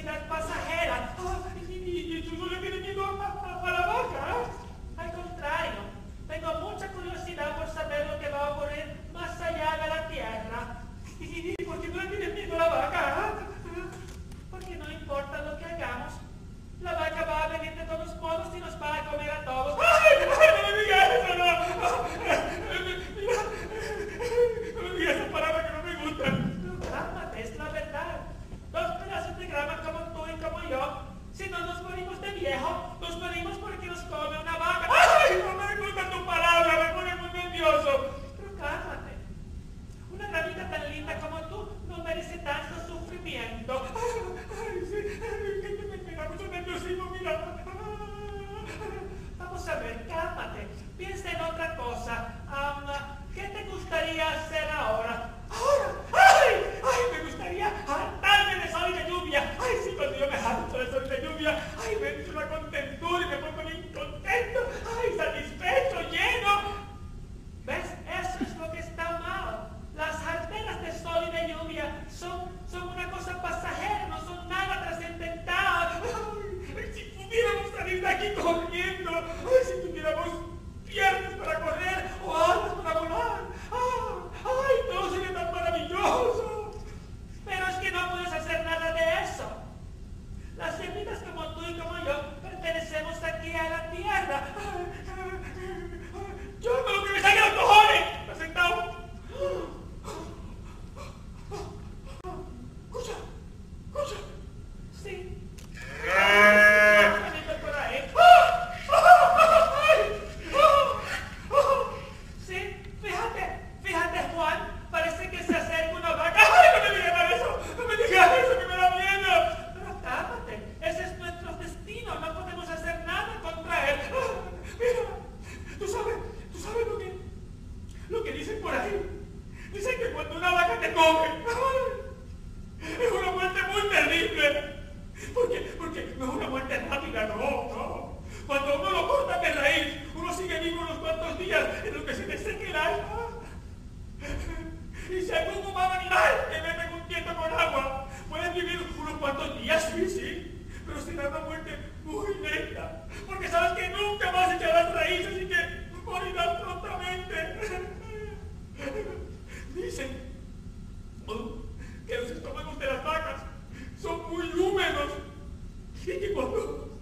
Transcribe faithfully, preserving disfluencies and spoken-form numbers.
curiosidad pasajera. Ah, ¿Y, y, y tú no le tienes miedo a, a, a la vaca? Al contrario, tengo mucha curiosidad por saber lo que va a ocurrir más allá de la tierra. ¿Y por qué no le tienes miedo a la vaca? Porque no importa lo que hagamos, la vaca va a venir de todos modos y nos va a comer a todos. ¡Ay, no me digas eso, no! Mira, no me digas esa palabra que no me gusta. Pero cálmate, es la verdad. Dos pedazos de grama como tú y como yo, si no nos morimos de viejo, nos morimos porque nos come una vaca. ¡Ay, no me gusta tu palabra! Me pone muy nervioso. Pero cálmate. Una gramita tan linda como tú no merece tanto sufrimiento. Ay, sí, me da mucho nerviosismo, mira. Vamos a ver, cálmate. Piensa en otra cosa. Um, ¿Qué te gustaría hacer ahora? ¡Ahora! ¡Ay! ¡Ay! Me gustaría hartarme de sol y de lluvia. ¡Ay, sí! Cuando yo me harto de sol y de lluvia, ¡ay! Me entra una contentura y me pongo bien contento. ¡Ay! Satisfecho, lleno. ¿Ves? Eso es lo que está mal. Las jarteras de sol y de lluvia son, son una cosa pasajera, no son nada trascendental. ¡Ay! Si pudiéramos salir de aquí corriendo. ¡Ay! Si tuviéramos piernas para correr o alas para volar. ¡Ah! ¡Ay! Todo sería tan maravilloso. Pero es que no puedes hacer nada de eso. Las semillas como tú y como yo pertenecemos aquí a la tierra. Yo no lo que me salga los cojones. ¿Estás sentado? Escucha, escucha. Sí. Por ahí. Sí, fíjate, fíjate, Juan. Parece que se acerca una vaca. ¡Ay, no me digas eso! ¡No me digas eso, que me da miedo! Pero cálmate, ese es nuestro destino. No podemos hacer nada contra él. Mira, tú sabes, tú sabes lo que, lo que dicen por ahí. Dicen que cuando una vaca te come, es una muerte muy terrible. ¿Por qué? Porque no es una muerte rápida, no, no. Cuando uno lo corta de raíz, uno sigue vivo unos cuantos días en lo que se te seque el alma. Y si algún humano animal te mete un quieto con agua, puedes vivir unos cuantos días, sí, sí, pero será una muerte muy lenta. Porque sabes que nunca más echarás raíces y que morirás prontamente. Dicen oh, que los estómagos de las vacas son muy húmedos y que cuando,